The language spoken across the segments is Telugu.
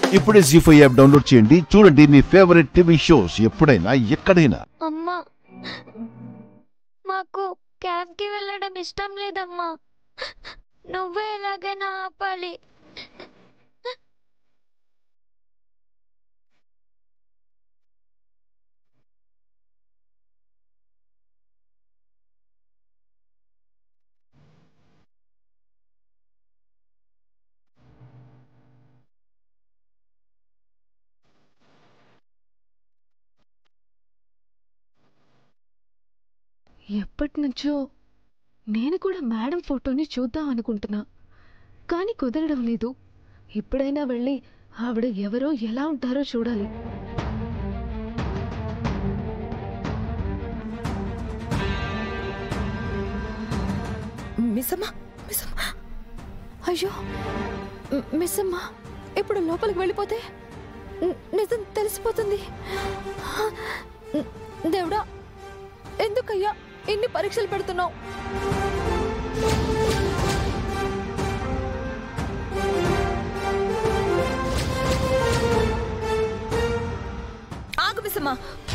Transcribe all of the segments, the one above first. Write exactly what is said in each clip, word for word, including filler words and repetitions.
ఇప్పుడే జీ ఫైవ్ యాప్ డౌన్లోడ్ చేయండి. చూడండి మీ ఫేవరెట్ టీవీ షోస్ ఎప్పుడైనా ఎక్కడైనా. అమ్మా, మాకు క్యాంప్కి వెళ్ళడం ఇష్టం లేదమ్మా. నువ్వే ఎలాగైనా ఆపాలి. ఎప్పటి నుంచో నేను కూడా మేడం ఫోటోని చూద్దాం అనుకుంటున్నా, కానీ కుదరడం లేదు. ఇప్పుడైనా వెళ్ళి ఆవిడ ఎవరో ఎలా ఉంటారో చూడాలి. మిస్సమ్మా, మిస్సమ్మా, అయ్యో మిస్సమ్మా, ఇప్పుడు లోపలికి వెళ్ళిపోతే నిజం తెలిసిపోతుంది. దేవుడా, ఎందుకయ్యా ఇన్ని పరీక్షలు పెడుతున్నావు? ఆగు మిస్సమ్మా.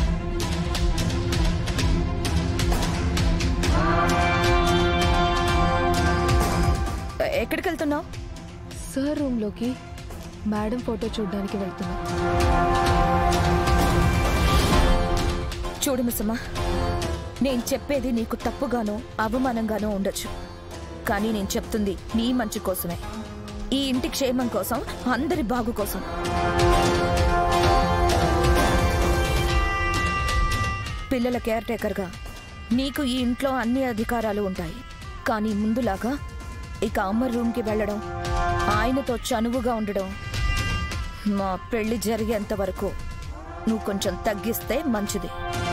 ఎక్కడికి వెళ్తున్నావు? సార్ రూమ్ లోకి మేడం ఫోటో చూడడానికి వెళ్తున్నా. చూడు మిస్సమ్మా, నేను చెప్పేది నీకు తప్పుగానో అవమానంగానో ఉండొచ్చు, కానీ నేను చెప్తుంది నీ మంచి కోసమే, ఈ ఇంటి క్షేమం కోసం, అందరి బాగు కోసం. పిల్లల కేర్ టేకర్గా నీకు ఈ ఇంట్లో అన్ని అధికారాలు ఉంటాయి, కానీ ముందులాగా ఇక అమ్మ రూమ్కి వెళ్ళడం, ఆయనతో చనువుగా ఉండడం, మా పెళ్లి జరిగేంత వరకు నువ్వు కొంచెం తగ్గిస్తే మంచిది.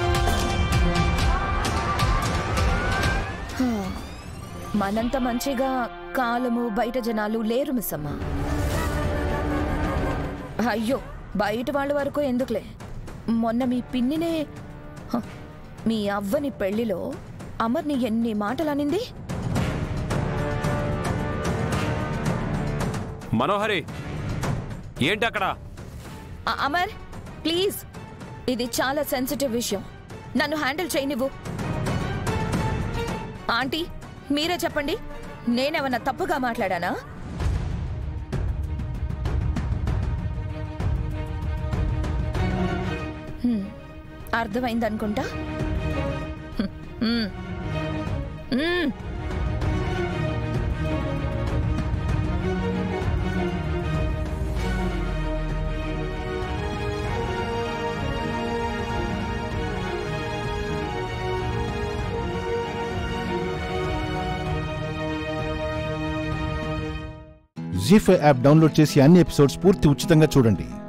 మనంత మంచిగా కాలము బయట జనాలు లేరు మిస్సమ్మ. అయ్యో, బయట వాళ్ళ వరకు ఎందుకులే, మొన్న మీ పిన్నినే, మీ అవ్వని పెళ్లిలో అమర్ని ఎన్ని మాటలు అనింది. మనోహరి, ఏంటి అక్కడ? అమర్ ప్లీజ్, ఇది చాలా సెన్సిటివ్ విషయం, నన్ను హ్యాండిల్ చేయనివ్వు. ఆంటీ మీరే చెప్పండి, నేనేమన్నా తప్పుగా మాట్లాడానా? అర్థమైందనుకుంటా. జీ ఫైవ్ యాప్ డౌన్లోడ్ చేసి అన్ని ఎపిసోడ్స్ పూర్తి ఉచితంగా చూడండి.